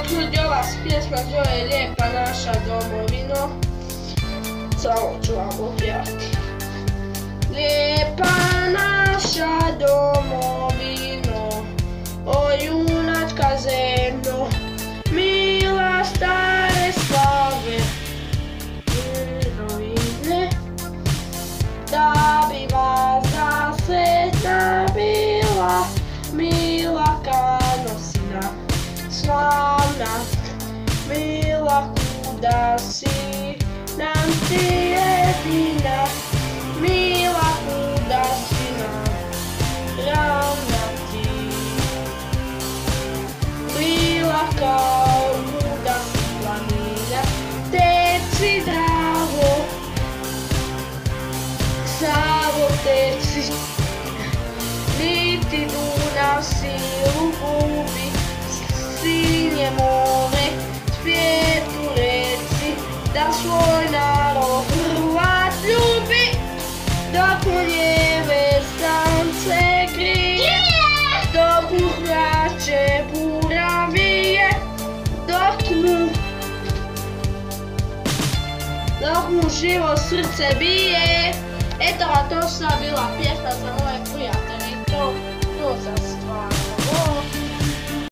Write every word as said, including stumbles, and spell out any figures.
Ljudi, ova pjesma zove Lijepa naša domovino. Samo ću vam opjevati. Lijepa naša domovino, o junačka zemljo, mila stare slave, heroine, da bi vas da sretna bila, mila kanosina, slavna, mila kuda si, nam si jedina, mila kuda si nam, ravna ti. Mila kao kuda si planina, teci Dravo, Savo teci, niti Dunav silu gubi, sinje more, svijetu reci, da svoj narod Hrvat ljubi, dok mu njeve sunce grije, dok mu hlače bura vije, dok mu dok mu živo srce bije. Eto, a to su bila pjesma za moje prijatelje, to, to za stvar.